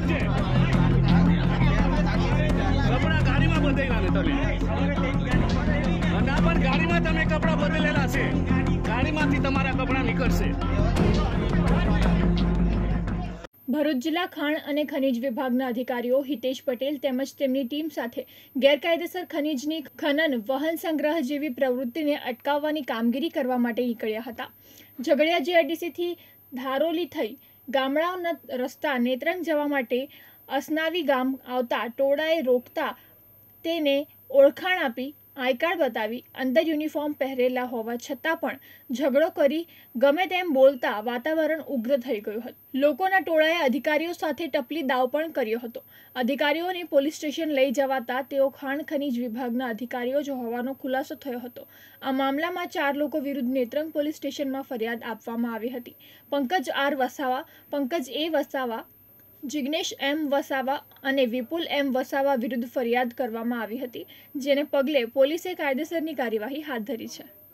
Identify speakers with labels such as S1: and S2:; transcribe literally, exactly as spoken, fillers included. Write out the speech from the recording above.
S1: છે કપડા ગાડીમાં બદલેલા ને તમે ના પણ ગાડીમાં તમે કપડા બદલેલા છે ગાડીમાંથી તમારા કપડા નીકળશે।
S2: ભરૂચ જિલ્લા ખાણ અને ખનિજ વિભાગના અધિકારીઓ હિતેશ પટેલ તેમજ તેમની ટીમ સાથે ગેરકાયદેસર ખનિજની ખનન વહન સંગ્રહ જેવી પ્રવૃત્તિને અટકાવવાની કામગીરી કરવા માટે નીકળ્યા હતા। ઝઘડિયા જીઆઈડીસીથી ધારોલી થઈ ગામડાઓના રસ્તા નેત્રંગ જવા માટે અસનાવી ગામ આવતા ટોળાએ રોકતા તેને ઓળખાણ આપી આઈ કાર્ડ બતાવી અંદર યુનિફોર્મ પહેરેલા હોવા છતાં પણ ઝઘડો કરી ગમે તેમ બોલતા વાતાવરણ ઉગ્ર થઈ ગયું હતું। લોકોના ટોળાએ અધિકારીઓ સાથે ટપલી દાવ પણ કર્યો હતો। અધિકારીઓને પોલીસ સ્ટેશન લઈ જવાતા તેઓ ખાણ ખનિજ વિભાગના અધિકારીઓ જ હોવાનો ખુલાસો થયો હતો। આ મામલામાં ચાર લોકો વિરુદ્ધ નેત્રંગ પોલીસ સ્ટેશનમાં ફરિયાદ આપવામાં આવી હતી। Pankaj R Vasava, Pankaj A Vasava, Jignesh M Vasava અને વિપુલ એમ વસાવા વિરુદ્ધ ફરિયાદ કરવામાં આવી હતી, જેને પગલે પોલીસે કાયદેસરની કાર્યવાહી હાથ ધરી છે।